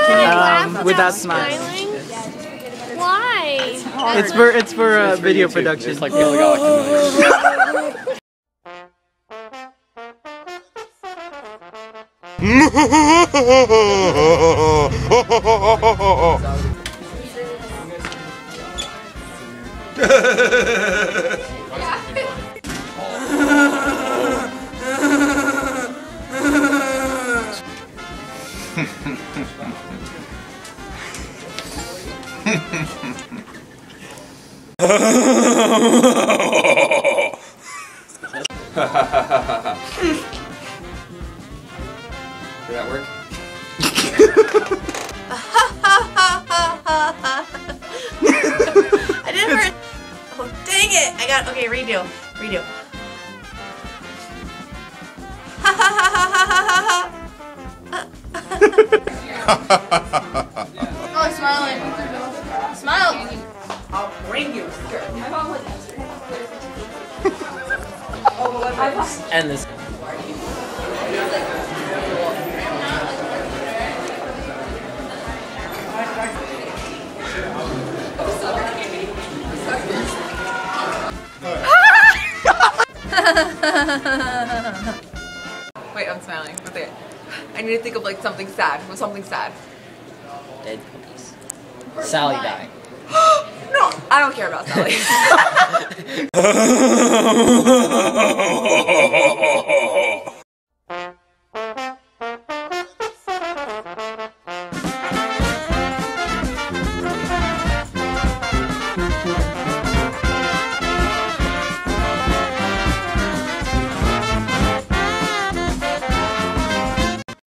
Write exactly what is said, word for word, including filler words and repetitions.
um, without smiling. Why? It's for it's for uh, video production. It's like we only got like a Did that work? I didn't hurt. Oh, dang it! I got, okay, redo. Redo. Ha ha ha ha ha ha ha. Oh, smiling. Smile. I'll bring you. My mom would answer. And this. Wait, I'm smiling. Okay. I need to think of like something sad. What's something sad? Dead puppies. Sally died. No, I don't care about Sally.